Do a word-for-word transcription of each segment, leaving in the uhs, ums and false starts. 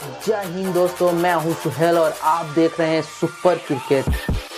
जय हिंद दोस्तों, मैं हूं सुहेल और आप देख रहे हैं सुपर क्रिकेट।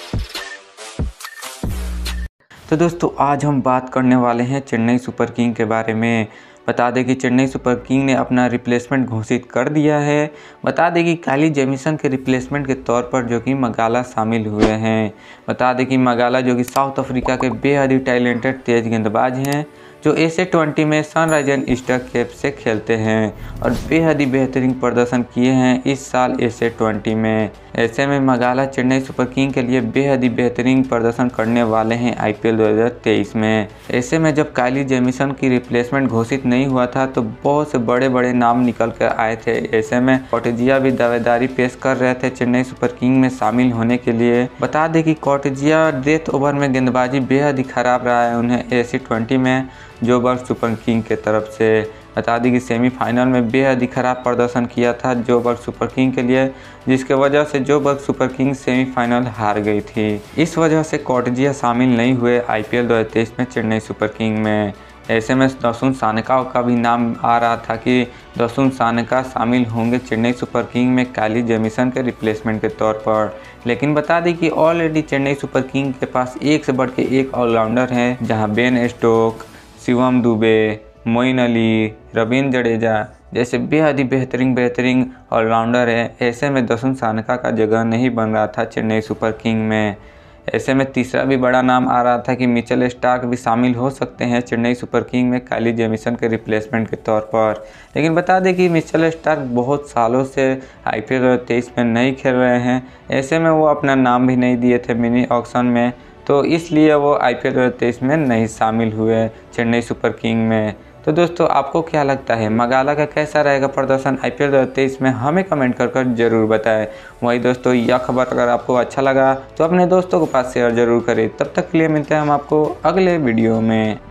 तो दोस्तों आज हम बात करने वाले हैं चेन्नई सुपर किंग के बारे में। बता दें कि चेन्नई सुपर किंग ने अपना रिप्लेसमेंट घोषित कर दिया है। बता दें कि काइली जेमिसन के रिप्लेसमेंट के तौर पर जो कि मगाला शामिल हुए हैं। बता दें कि मगाला जो कि साउथ अफ्रीका के बेहद ही टैलेंटेड तेज गेंदबाज हैं जो एस ए ट्वेंटी में सनराइजर्स ईस्टर कैप से खेलते हैं और बेहद ही बेहतरीन प्रदर्शन किए हैं इस साल एस ए ट्वेंटी में। ऐसे में मगाला चेन्नई सुपर किंग के लिए बेहद ही बेहतरीन प्रदर्शन करने वाले हैं आई पी एल दो हज़ार तेईस में। ऐसे में जब काइली जेमिसन की रिप्लेसमेंट घोषित नहीं हुआ था तो बहुत से बड़े बड़े नाम निकल कर आए थे। ऐसे में कॉटेजिया भी दावेदारी पेश कर रहे थे चेन्नई सुपर किंग में शामिल होने के लिए। बता दें कि कॉटेजिया डेथ ओवर में गेंदबाजी बेहद ही खराब रहा है उन्हें एस ए ट्वेंटी में जोबर्ग सुपर किंग के तरफ से। बता दें कि सेमीफाइनल में बेहद ही खराब प्रदर्शन किया था जोबर्ग सुपर किंग के लिए, जिसके वजह से जोबर्ग सुपर किंग सेमीफाइनल हार गई थी। इस वजह से कॉटेजिया शामिल नहीं हुए आई पी एल दो हज़ार तेईस में चेन्नई सुपर किंग में। ऐसे में दासुन सानेका का भी नाम आ रहा था कि दासुन सानेका शामिल होंगे चेन्नई सुपर किंग में काइली जेमिसन के रिप्लेसमेंट के तौर पर। लेकिन बता दें कि ऑलरेडी चेन्नई सुपर किंग के पास एक से बढ़ के एक ऑलराउंडर हैं, जहां बेन स्टोक, शिवम दुबे, मोइन अली, रवींद्र जडेजा जैसे बेहद ही बेहतरीन बेहतरीन ऑलराउंडर है। ऐसे में दासुन सानेका का जगह नहीं बन रहा था चेन्नई सुपर किंग में। ऐसे में तीसरा भी बड़ा नाम आ रहा था कि मिचेल स्टार्क भी शामिल हो सकते हैं चेन्नई सुपर किंग में काइली जेमिसन के रिप्लेसमेंट के तौर पर। लेकिन बता दें कि मिचेल स्टार्क बहुत सालों से आई पी एल तेईस में नहीं खेल रहे हैं। ऐसे में वो अपना नाम भी नहीं दिए थे मिनी ऑक्शन में, तो इसलिए वो आई पी एल तेईस में नहीं शामिल हुए चेन्नई सुपर किंग में। तो दोस्तों आपको क्या लगता है मगाला का कैसा रहेगा प्रदर्शन आई पी एल तेईस में, हमें कमेंट कर कर जरूर बताएं। वही दोस्तों यह खबर अगर आपको अच्छा लगा तो अपने दोस्तों के पास शेयर जरूर करें। तब तक के लिए मिलते हैं हम आपको अगले वीडियो में।